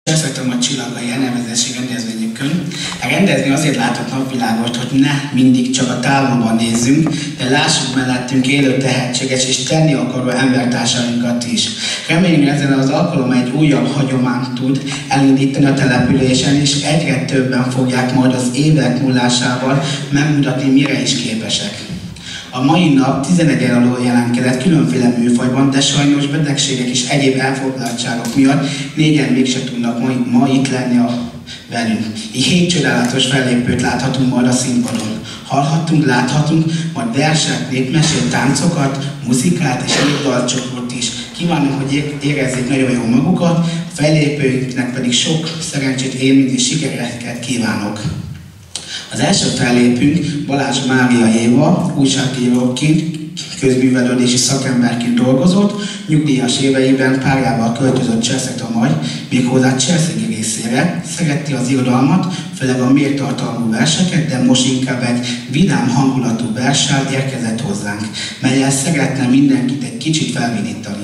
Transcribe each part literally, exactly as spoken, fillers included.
Köszöntöm a Csillagai elnevezési rendezvényükön. A rendezvény azért látott napvilágot, hogy ne mindig csak a távolban nézzünk, de lássuk mellettünk élő, tehetséges és tenni akaró embertársainkat is. Remélem, ezen az alkalom egy újabb hagyományt tud elindítani a településen, és egyre többen fogják majd az évek múlásával megmutatni, mire is képesek. A mai nap tizenegy alól jelentkezett különféle műfajban, de sajnos betegségek és egyéb elfoglaltságok miatt négyen mégsem tudnak ma, ma itt lenni a velünk. Így hét csodálatos fellépőt láthatunk majd a színpadon. Hallhatunk, láthatunk majd versek, népmesét, táncokat, muzikát és népdalcsoportot is. Kívánom, hogy érezzék nagyon jól magukat, a fellépőinknek pedig sok szerencsét, élményt és sikereket kívánok. Az első fellépünk Balázs Mária Éva, újságíróként, közművelődési szakemberként dolgozott, nyugdíjas éveiben párjával költözött Cserszeg-Tomaj, méghozzá Cserszegi részére. Szerette az irodalmat, főleg a méltartalmú verseket, de most inkább egy vidám hangulatú verssel érkezett hozzánk, mellyel szeretne mindenkit egy kicsit felvidítani.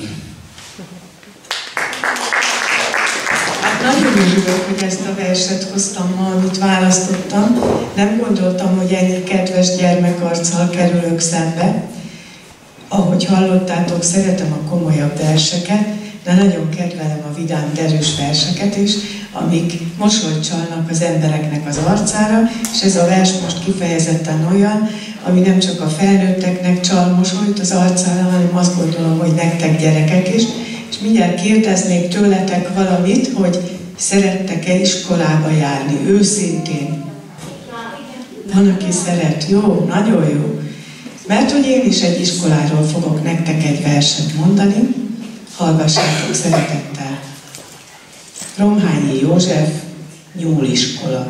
Nagyon örülök, hogy ezt a verset hoztam ma, amit választottam. Nem gondoltam, hogy ennyi kedves gyermekarccal kerülök szembe. Ahogy hallottátok, szeretem a komolyabb verseket, de nagyon kedvelem a vidám, derűs verseket is, amik mosolyt csalnak az embereknek az arcára, és ez a vers most kifejezetten olyan, ami nem csak a felnőtteknek csal mosolyt az arcára, hanem azt gondolom, hogy nektek gyerekek is. És mindjárt kérdeznék tőletek valamit, hogy szerettek-e iskolába járni, őszintén? Van, aki szeret. Jó, nagyon jó. Mert hogy én is egy iskoláról fogok nektek egy verset mondani, hallgassátok szeretettel. Romhányi József, nyúliskola.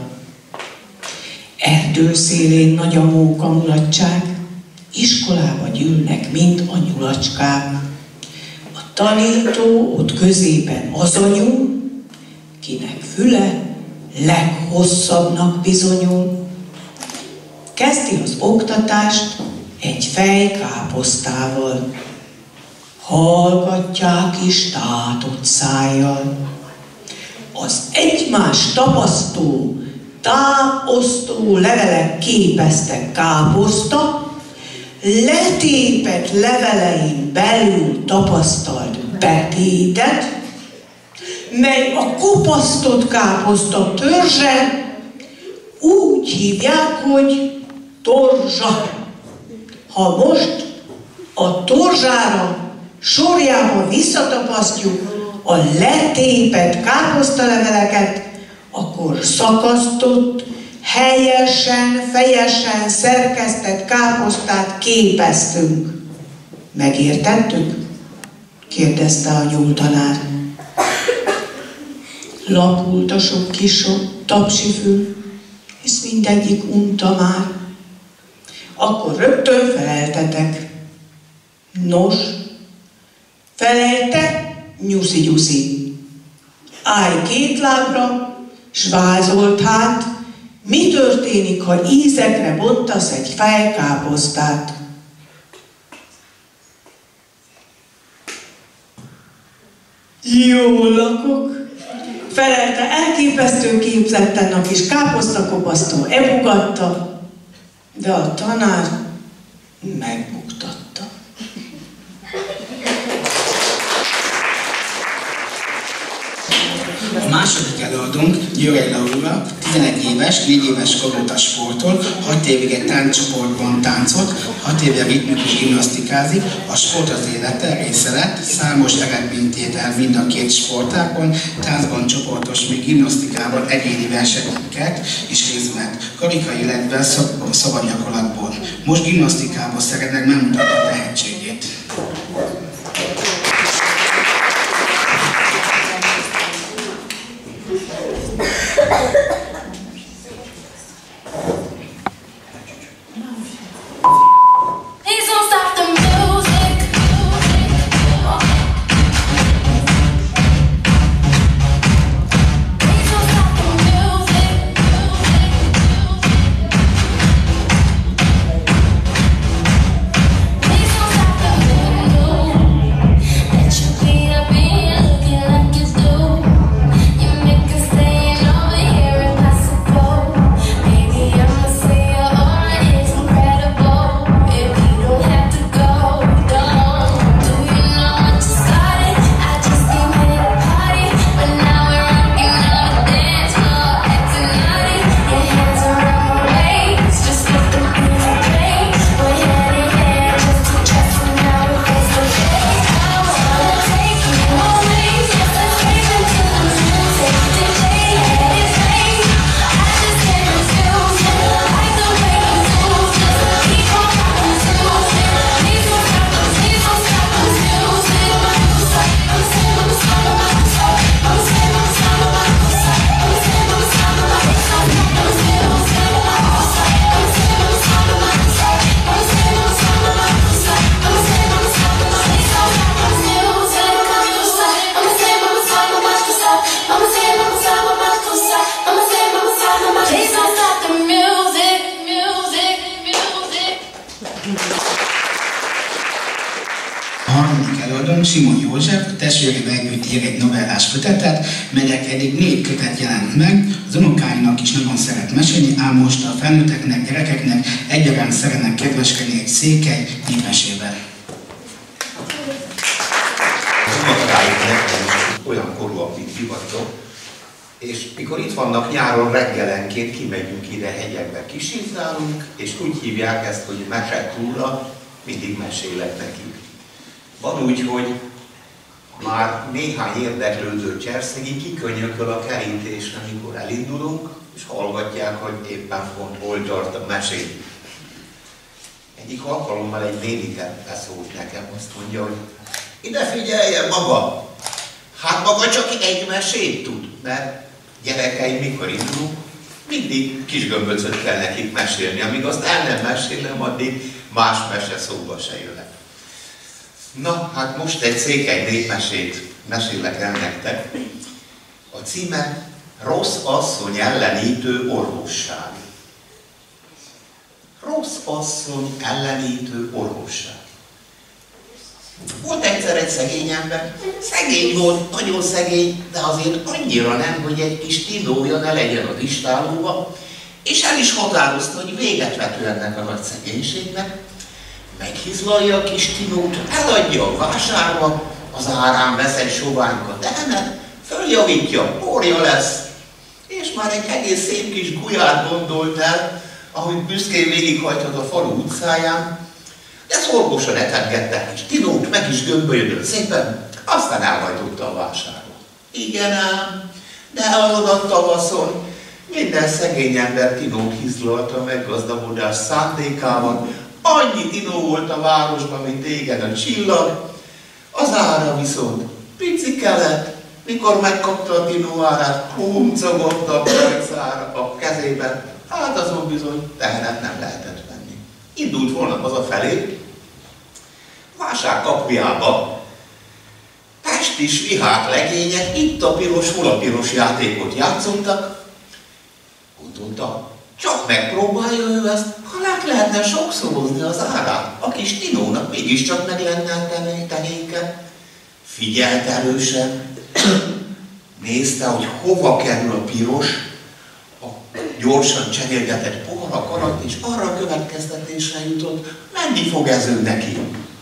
Erdőszélén nagy a móka mulatság, iskolába gyűlnek, mint a nyulacskák. Tanító ott középen az a nyúl, kinek füle leghosszabbnak bizonyul. Kezdi az oktatást egy fejkáposztával, hallgatják is tátott szájjal. Az egymást tapasztó, táposztó levelek képeztek káposzta, letépett levelein belül tapasztalt betétet, mely a kopasztott káposzta törzse úgy hívják, hogy torzsa. Ha most a torzsára sorjában visszatapasztjuk a letépett káposztaleveleket, akkor szakasztott, helyesen, fejesen szerkesztett káposztát képeztünk. Megértettük? Kérdezte a nyúltanár. Lapult a sok kisok, tapsifül, és mindegyik unta már. Akkor rögtön feleltetek. Nos, felelte, nyuszi-gyuszi. Állj két lábra, s vázolt hát, mi történik, ha ízekre bontasz egy fejkáposztát? Jól lakok, felelte elképesztő képzetten a kis káposztakopasztó ebugatta, de a tanár megbuktatta. A második előadónk György Laura, tizenegy éves, négy éves korúta sportol, hat évig egy tánccsoportban táncolt, hat éve ritmikus gimnasztikázik, a sport az élete része lett, számos eredményt ért el mind a két sportágon, táncban csoportos, még gimnasztikában egyéni versenyeket is részt vett, karikai életben szabadgyakorlatból. Most gimnasztikában szeretnek megmutatni a tehetségét. Please don't stop the Simon József, a testvérével együtt ír egy novellás kötetet, melynek eddig négy kötet jelent meg. Az unokáinak is nagyon szeret mesélni, ám most a felnőtteknek, gyerekeknek egyaránt szeretnek kedveskedni egy székely népmesével. Az unokáiknak olyan korúak, mint hivatok, és mikor itt vannak nyáron reggelenként, kimegyünk ide hegyekbe, kisétálunk, és úgy hívják ezt, hogy mesetúra, mindig mesélek nekik. Van úgy, hogy már néhány érdeklődő cserszegi kikönyököl a kerítésre, amikor elindulunk, és hallgatják, hogy éppen pont hol tart a mesét. Egyik alkalommal egy nénike beszólt nekem, azt mondja, hogy ide figyeljen maga! Hát maga csak egy mesét tud, mert gyerekeim mikor indulunk, mindig kis gömböcöt kell nekik mesélni. Amíg azt el nem mesélem, addig más mese szóba se jöhet. Na, hát most egy székely népmesét mesélek el nektek. A címe Rossz asszony ellenítő orvosság. Rossz asszony ellenítő orvosság. Volt egyszer egy szegény ember, szegény volt, nagyon szegény, de azért annyira nem, hogy egy kis tinója ne legyen az istálóba, és el is határozta, hogy véget vető ennek a nagy szegénységnek, meghizlalja a kis tinót, eladja a vásárba, az árán vesz egy soványka tehenet, följavítja, borja lesz, és már egy egész szép kis gulyát gondolt el, ahogy büszkén végighajtad a falu utcáján, de szorgosan etengette kis tinót, meg is gömbölyödött szépen, aztán elhajtotta a vásárba. Igen ám, de azon a tavaszon minden szegény ember tinót hizlalta meg gazdagodás szándékával, annyi tinó volt a városban, mint égen a csillag, az ára viszont picike lett, mikor megkapta a tinó árát, huncogott a percára a kezében, hát azon bizony tehenet nem lehetett venni. Indult volna hazafelé, vásár kapujába pestis vihát legények itt a piros, hol a piros játékot játszottak. Gondolta, csak megpróbálja ő ezt, ha lát lehetne sokszorozni az árát, a kis tinónak mégiscsak meg lenne a tehénke. Figyelt erősen, nézte, hogy hova kerül a piros, a gyorsan cserélgetett poharak alatt, és arra a következtetésre jutott, menni fog ez ő neki.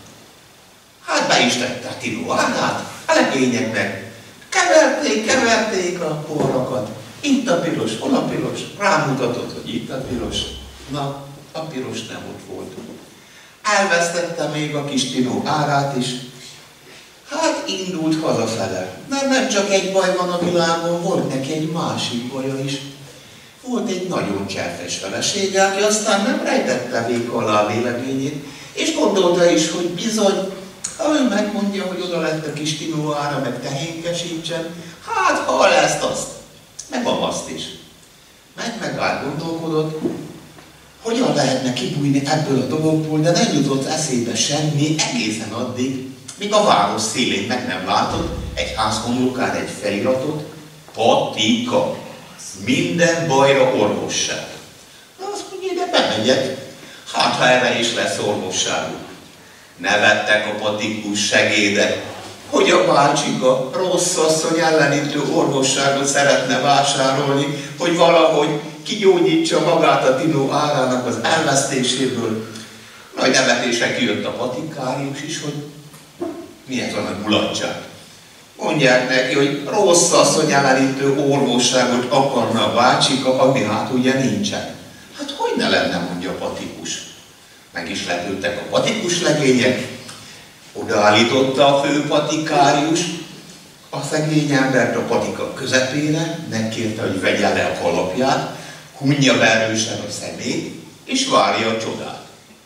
Hát be is tette a tinó árát, a legényeknek keverték, keverték a poharakat. Itt a piros, hol a piros? Rámutatott, hogy itt a piros. Na, a piros nem ott volt. Elvesztette még a kis tinó árát is. Hát indult hazafele. Mert nem csak egy baj van a világon, volt neki egy másik baja is. Volt egy nagyon cserfes felesége, aki aztán nem rejtette véka alá a véleményét, és gondolta is, hogy bizony, ha ő megmondja, hogy oda lett a kis tinó ára, meg tehénkesítsen, hát ha lesz azt, meg azt is. Meg meg átgondolkodott, hogyan lehetne kibújni ebből a dologból, de nem jutott eszébe semmi egészen addig, míg a város szélén meg nem látott egy házhomlokán egy feliratot, patika, minden bajra orvosság. Na azt mondja, de bemegyek, hát ha erre is lesz orvosságuk. Nevettek a patikus segédek, hogy a bácsika rossz asszony ellenítő orvosságot szeretne vásárolni, hogy valahogy kigyógyítsa magát a tinó árának az elvesztéséből. Nagy nevetésre kijött a patikárius is, hogy mi ez a nagy mulatság. Mondják neki, hogy rossz asszony ellenítő orvosságot akarna a bácsika, ami hát ugye nincsen. Hát hogy ne lenne, mondja a patikus. Meg is lepődtek a patikus legények, odaállította a fő patikárius a szegény embert a patika közepére, megkérte, hogy vegye le a kalapját, hunja be erősen a szemét, és várja a csodát.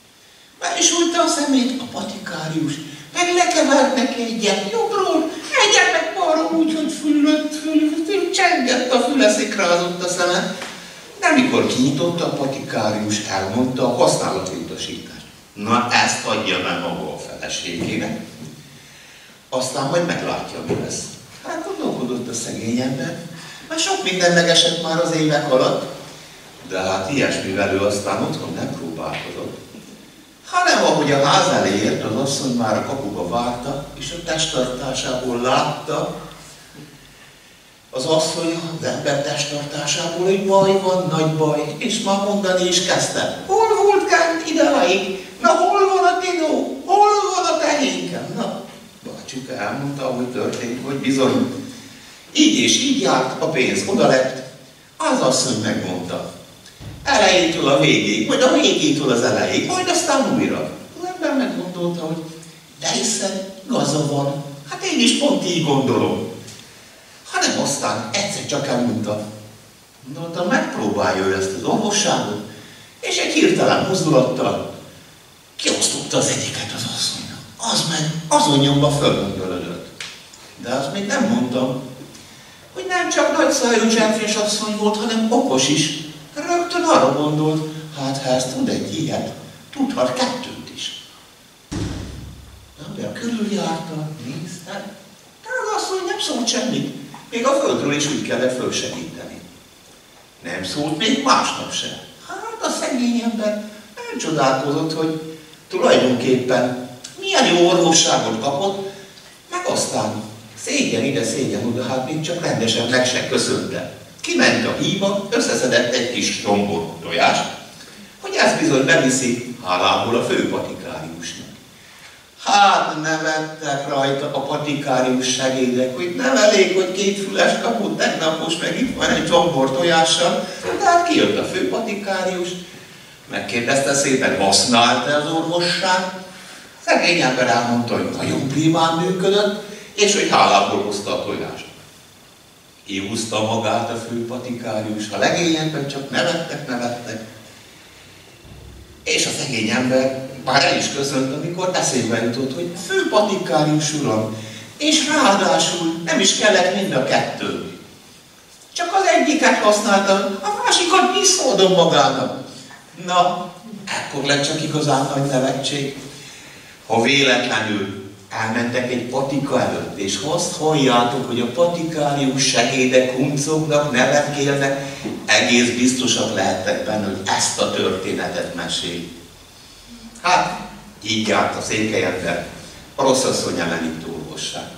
Be is újta a szemét a patikárius, meg lekevert neki egyet jobbról, egyet meg balról, úgyhogy fülött, fülött, csengett a füle, szikrázott a szeme. De mikor kinyitotta a patikárius, elmondta a használatutasítást. Na ezt adja meg maga a feleségének. Aztán majd meglátja, mi lesz. Hát gondolkodott a szegény ember, mert sok minden megesett már az évek alatt, de hát ilyesmivel ő aztán otthon nem próbálkozott. hanem ahogy a ház elé ért, az asszony már a kapuba várta, és a testtartásából látta, az asszony az ember testtartásából, hogy baj van, nagy baj, és már mondani is kezdte. Hol volt kent idáig? Na hol van a tinó? Hol van a tehénkem? Na, bácsuka elmondta, hogy történt, hogy bizony. Így és így járt, a pénz oda lett, az asszony megmondta. Elejétől a végéig, majd a végétől az elejéig, majd aztán újra. Az ember meggondolta, hogy de hiszen igaza van, hát én is pont így gondolom. Hanem aztán egyszer csak elmondta, mondta, megpróbálja ő ezt az orvosságot, és egy hirtelen mozdulattal kiosztotta az egyiket az asszonynak. Az meg azon nyomba fölgöndölödött. De azt még nem mondtam, hogy nem csak nagyszájú cserfés asszony volt, hanem okos is. Rögtön arra gondolt, hát ha ezt tud egy ilyet, tudhat kettőt is. Az ember körüljárta, nézte, de az asszony nem szólt semmit. Még a földről is úgy kellett fölsegíteni. Nem szólt még másnap sem. Hát a szegény ember elcsodálkozott, hogy tulajdonképpen milyen jó orvosságot kapott, meg aztán szégyen ide, szégyen oda, hát még csak rendesen meg se köszönte. Kiment a híba, összeszedett egy kis tombor tojást, hogy ezt bizony beviszi hálából a főpatikáriusnak. Hát nevettek rajta a patikárius segédek, hogy nem elég, hogy két füles kapott tegnap, most meg itt van egy tombor tojással, de hát kijött a főpatikárius, megkérdezte szépen, használta az orvosság. Szegény ember elmondta, hogy nagyon primán működött, és hogy hálából hozta a tojást. Kihúzta magát a főpatikárius, a legényekben csak nevettek, nevettek. És a szegény ember már el is köszönt, amikor eszébe jutott, hogy főpatikárius uram, és ráadásul nem is kellett mind a kettő. Csak az egyiket használtam, a másikat visszaadom magának. Na, ekkor lett csak igazán nagy nevetség. Ha véletlenül elmentek egy patika előtt, és azt halljátok, hogy a patikárius segédek huncognak, nevetgélnek, egész biztosak lehettek benne, hogy ezt a történetet mesél. Hát, így járt a székelyember a rossz asszony elleni orvossággal.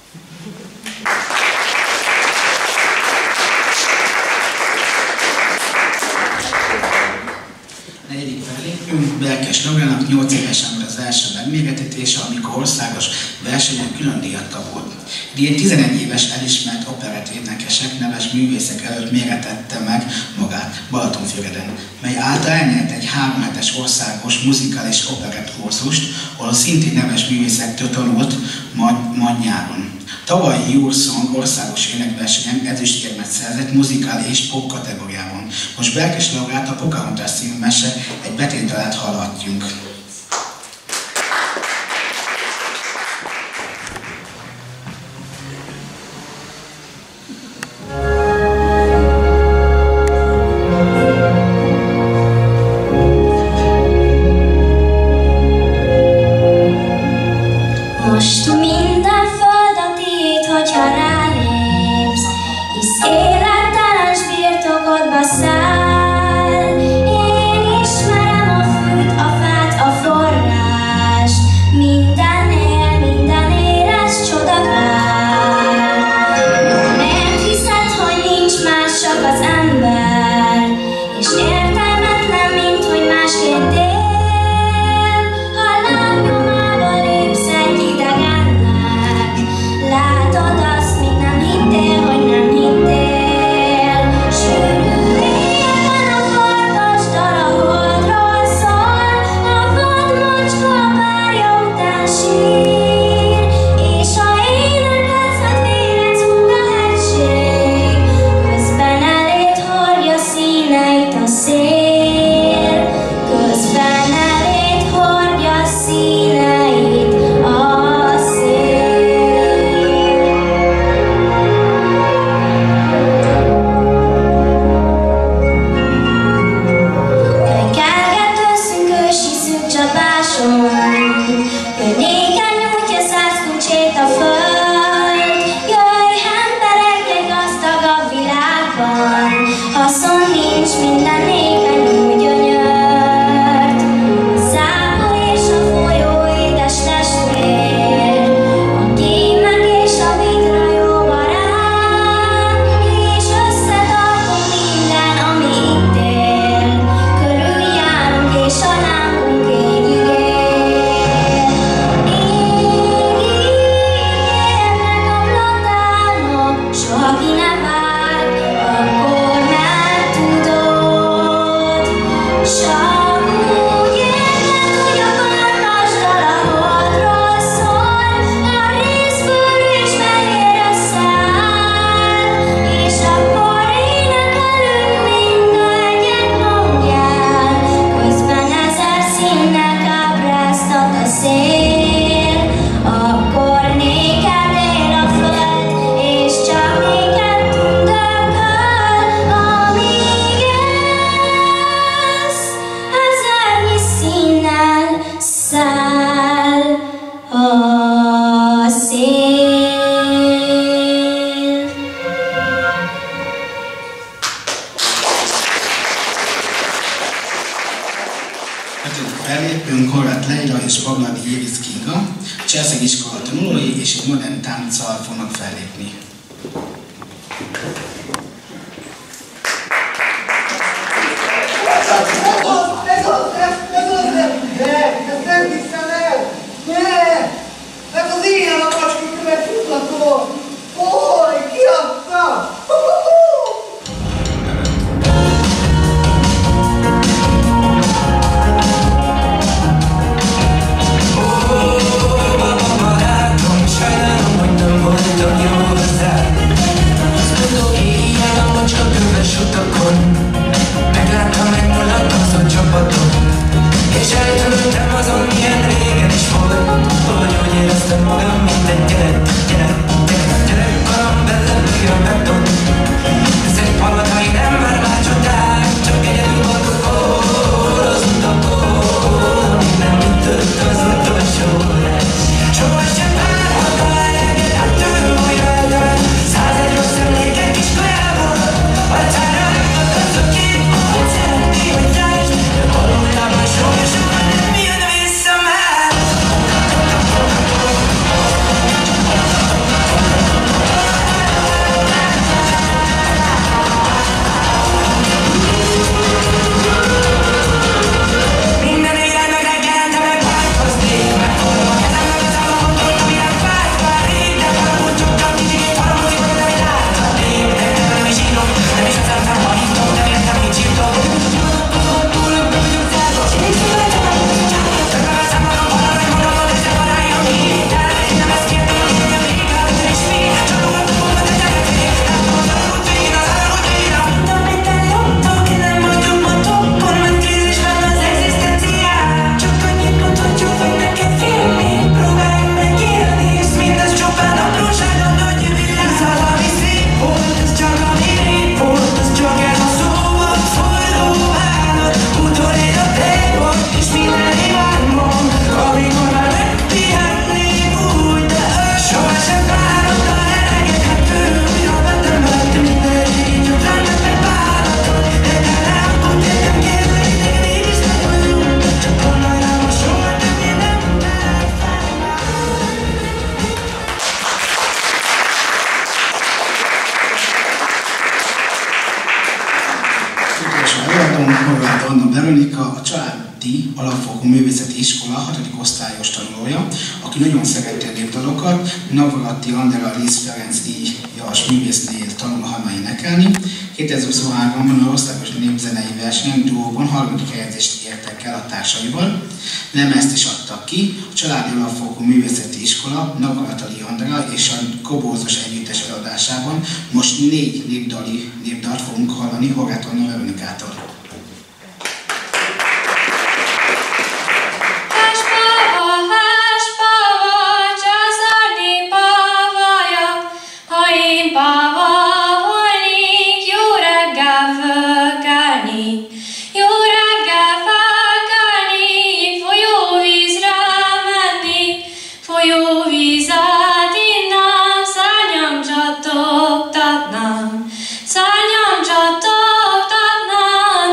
Negyedik fellépünk, Berkes Lórának nyolc évesen volt az első megméretetése, amikor országos versenyen külön díjat kapott. Idén tizenegy éves elismert operetténekesek, neves művészek előtt méretette meg magát Balatonfüreden, mely által elnyert egy három hetes országos muzikális operett kurzust, ahol szintén neves művészektől tanult majd, majd nyáron. Tavalyi Eurosong országos énekversenyen ezüstérmet szerzett muzikál és pop kategóriában. Most Berkes Lórát a Pocahontas című mese egy betétdalát hallhatjunk. Most minden földatít, hogyha rálépsz, hisz élettelen birtokodba száll. Én ismerem a fűt, a fát, a forrást, minden él, minden érez, csoda vár. Nem hiszed, hogy nincs más, csak az ember, és értelmetlen, mint hogy másként él. Ha lábnyomába lépsz egy idegennek, látod azt, még nem hittél, hogy nem hittél. Sűrű éjjel fellépőnk Horváth Leila és Bagladi Iris Kinga, Cselszeg iskola tanulói, és egy modern tánccal fognak fellépni. Ez az, ez, ez az, ne, ezt nem hiszem el! Ne! Ez az ilyen a macskikövet jutlatom! Oly, kiadta! Sajnálom, hogy nem voltam jó hozzád. Azt mondom, éjjel a macska köves utakon, megláttam, megmulattam szó csapatot, és eltöltem azon, milyen régen is volt, hogy úgy éreztem magam, mint egy gyerek, gyerek, gyerek, gyerekkorom belebőj a beton. Ezek palotai nem már már csodák, csak egyedül voltunk hol az utakon, amíg nem ütött az utolsó órát. Sohasem várhat a eleget, ettől újra eldölt, százegy rossz emlékek kis kajából, arcára megmutatod két hogy szeretné, hogy lásd, de valójában sohasem nem jön vissza már. Minden éjjel meg reggelente megváltozni, megfordul a kezem, meg az államot, amire vágy már rég, de valamúgy csuktam kicsikét, valamozik, hogy nem láthatni. De nem is írok, nem is veszem fel, ha hívtok, nem értem, mit írtok. Túlok, túlok, be vagyok zárva, és szívvel csak nem tudok csak. Megveszem magam valahogy magamot, és nem arányom ki. De én nem ezt kértem, hogy én még előtt is mi. Csak voltam, hogy a gyerekek, látom az alagút végén, az alagút végén. Mint amit elloptok, nem vagyok a toppon, mert krízisben az egzisztenciál. Csak annyit mondhatjuk, hogy neked félni, próbálj megélni, hisz mindez csupán apróság, a nagy világ. Hisz az, ami szép volt, ez csak ami rég volt, ez csak ez a szó volt, forró állat, utolér a tej volt, és minden imádmon, amikor már megpihennék úgy, de ő sohasem várott a eleget, hát ő újra vettem vettem minden így, hogy rámet meg bánatot, de te lámpot, de nem kérdezik, neked így is meg vagyunk, de csak gondolj rám, hogy soha többé nem merek felválni. Utolsó előadónk Horváth Anna Veronika, a Családi Alapfokú Művészeti Iskola hatodik osztályos tanulója, aki nagyon szereti a népdalokat. Navrati Andrea Liszt Ferenc díjas művésznél tanul a Hama énekelni. kétezer-huszonháromban a országos népzenei versenyen duóban harmadik helyezést értek el a társaival. Lemezt is adtak ki. A Családi Alapfokú Művészeti Iskola Navrati Andrea és a Kobózos együttes előadásában most négy népdali népdalt fogunk hallani Horváth Anna Veronikától. Szárnyam csatogtatnám,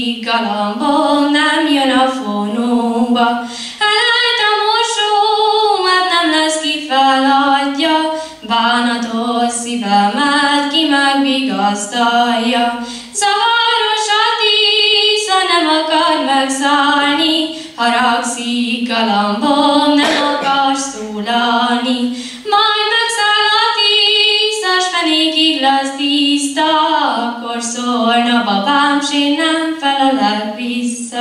haragszik galambom, nem jön a fonóba. Elállt a mosómat, nem lesz ki feladja, bánatos szívemet ki megvigasztalja. Zavaros a tisza, nem akar megszállni, haragszik galambom, nem akar szólalni. Majd megszáll a tisza, s fenékig lesz tiszta, akkor szólna babám, s én nem felelek vissza.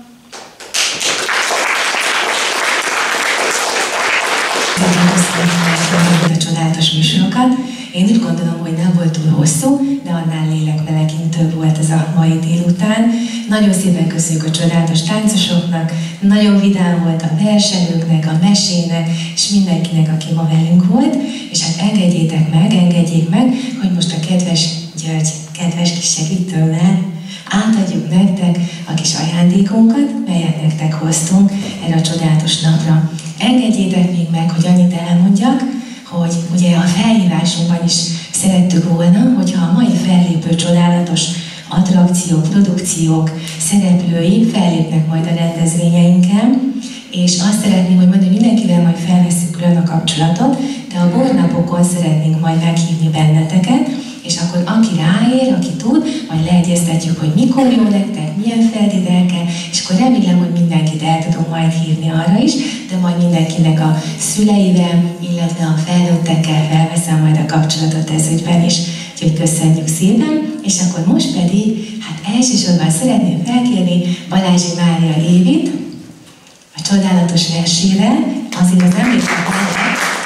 A csodálatos műsorokat. Én úgy gondolom, hogy nem volt túl hosszú, de annál lélekmelegintőbb volt ez a mai délután. Nagyon szépen köszönjük a csodálatos táncosoknak, nagyon vidám volt a versenyőknek, a mesének, és mindenkinek, aki ma velünk volt. És hát engedjétek meg, engedjék meg, hogy most a kedves György, kedves kis segítőmmel átadjuk nektek a kis ajándékunkat, melyet nektek hoztunk erre a csodálatos napra. Engedjétek még meg, hogy annyit elmondjak, hogy ugye a felhívásunkban is szerettük volna, hogyha a mai fellépő csodálatos attrakciók, produkciók, szereplői fellépnek majd a rendezvényeinken, és azt szeretném, hogy mondani, hogy mindenkivel majd felvesszük külön a kapcsolatot, de a bornapokon szeretnénk majd meghívni benneteket, és akkor aki ráér, aki tud, majd leegyeztetjük, hogy mikor jó nektek, milyen feltételekkel, és akkor remélem, hogy mindenkit el tudunk majd hívni arra is, de majd mindenkinek a szüleivel, illetve a felnőttekkel felveszem majd a kapcsolatot ez ügyben is. Úgyhogy köszönjük szépen, és akkor most pedig, hát elsősorban szeretném felkérni Balázsi Mária Évit, a csodálatos versére, azért az emlékszem arra,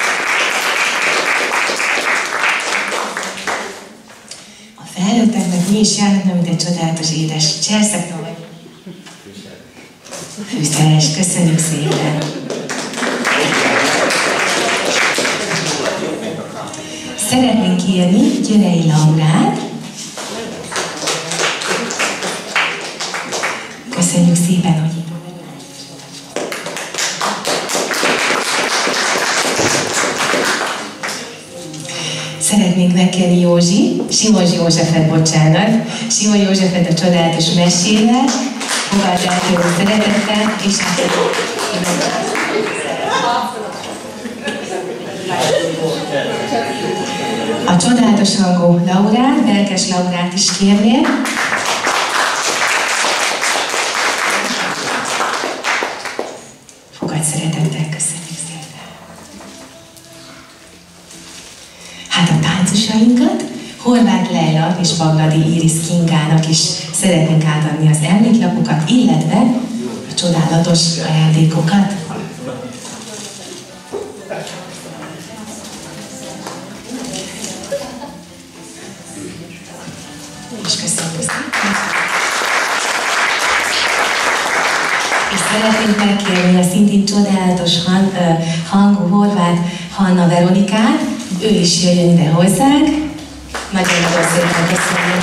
felnőtteknek mi is járnak, mint egy csodálatos édes cserszakna vagy fűszeres. Köszönjük szépen! Szeretnénk kérni Györei Laurát. Köszönjük szépen, hogy itt van. Szeretnénk megkérni Józsi, Simos Józsefet, bocsánat, Simos Józsefet a csodálatos mesével, fogadd el tőle szeretettel, és a csodálatos hangú Laurát, Belkes Laurát is kérnél. Fogadj szeretettel, köszönjük szépen. Hát a táncosainkat Horváth Leila és Bagladi Iris Kingának is szeretnénk átadni az emléklapokat, illetve a csodálatos ajándékokat. És köszönjük szépen. És szeretnénk megkérni a szintén csodálatos hang, hangú Horváth Hanna Veronikát, ő is jöjjön ide hozzánk. Nagyon-nagyon szépen köszönjük.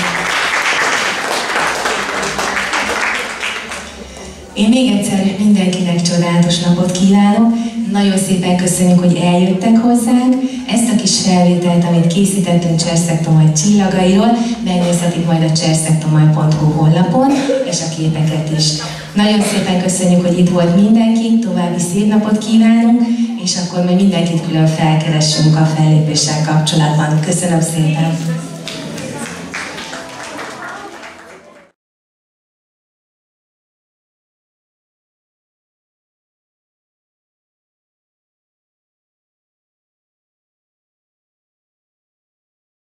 Én még egyszer mindenkinek csodálatos napot kívánok. Nagyon szépen köszönjük, hogy eljöttek hozzánk. Ezt a kis felvételt, amit készítettünk Cserszegtomaj csillagairól, megnézhetik majd a cserszegtomaj pont hu honlapon, és a képeket is. Nagyon szépen köszönjük, hogy itt volt mindenki, további szép napot kívánunk, és akkor majd mindenkit külön felkeressünk a fellépéssel kapcsolatban. Köszönöm szépen!